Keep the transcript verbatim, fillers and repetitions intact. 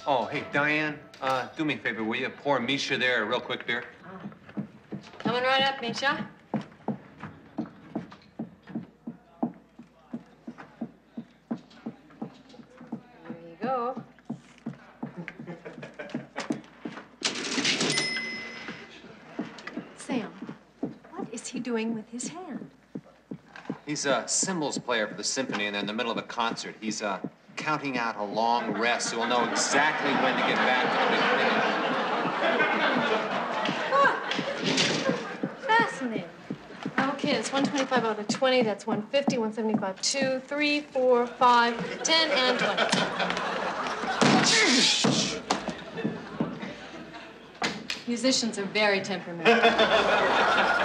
Oh, hey, Diane, uh, do me a favor, will you? Pour Misha there a real quick beer. Oh. Coming right up, Misha. There you go. Sam, what is he doing with his hand? He's a cymbals player for the symphony, and they're in the middle of a concert. He's uh, counting out a long rest, so we'll know exactly when to get back to the big thing. Ah, fascinating. Okay, it's one twenty-five out of twenty. That's one fifty, one seventy-five, two, three, four, five, ten, and twenty. Musicians are very temperamental.